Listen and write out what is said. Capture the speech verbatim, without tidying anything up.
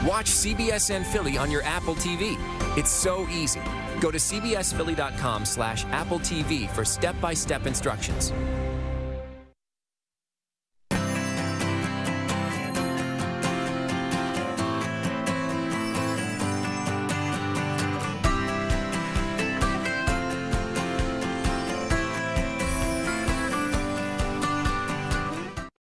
Watch C B S N Philly on your Apple T V. It's so easy. Go to c b s philly dot com slash apple T V for step-by-step instructions.